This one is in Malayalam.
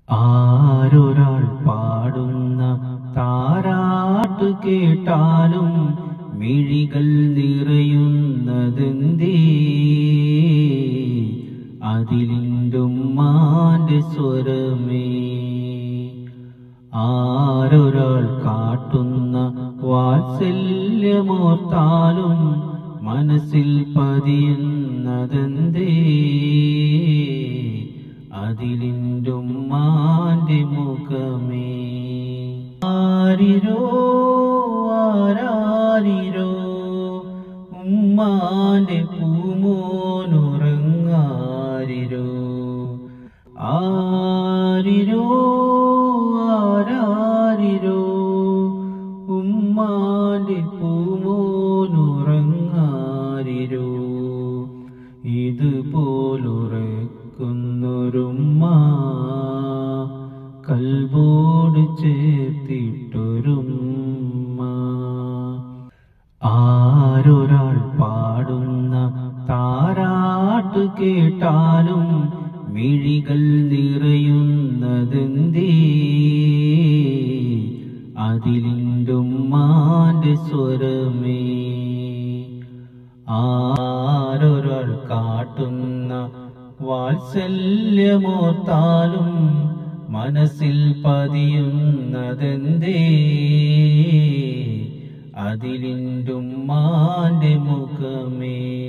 ആരൊരാൾ പാടുന്ന താരാട്ട് കേട്ടാലും മിഴികൾ നിറയുന്നതെന്തേ? അതിലിൻ്റുമ്മാന്റെ സ്വരമേ. ആരൊരാൾ കാട്ടുന്ന വാത്സല്യമോർത്താലും മനസ്സിൽ പതിയുന്നതെന്തേ? അതിലിൻ്റുമ്മാന്റെ മുഖമേ. ആരിരോ ആരാരിരോ ഉമ്മാന്റെ പൂമോനുറങ്ങാരിരോ. ആരിരോ ആരാരിരോ ഉമ്മാന്റെ പൂമോനുറങ്ങാരിരോ. ഇതുപോലുറക്കുന്നൊരുമ്മ കൽബോട് ചേർത്തിട്ടൊരുമ്മ. ആരൊരാൾ പാടുന്ന താരാട്ട് കേട്ടാലും മിഴികൾ നിറയുന്നതെന്തേ? അതിലിൻ്റുമ്മാന്റെ സ്വരമേ. ആരൊരാൾ കാട്ടുന്ന വാത്സല്യമോർത്താലും മനസ്സിൽ പതിയുന്നതെന്തേ? അതിലിൻ്റുമ്മാന്റെ മുഖമേ.